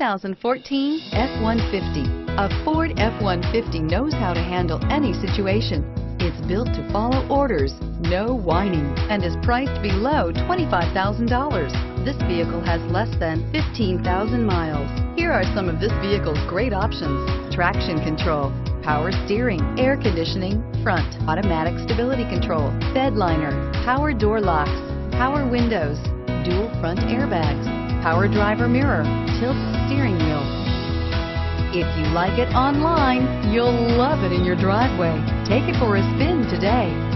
2014 F-150. A Ford F-150 knows how to handle any situation. It's built to follow orders, no whining, and is priced below $25,000. This vehicle has less than 15,000 miles. Here are some of this vehicle's great options: traction control, power steering, air conditioning, front, automatic stability control, bed liner, power door locks, power windows, dual front airbags, power driver mirror, tilt steering wheel. If you like it online, you'll love it in your driveway. Take it for a spin today.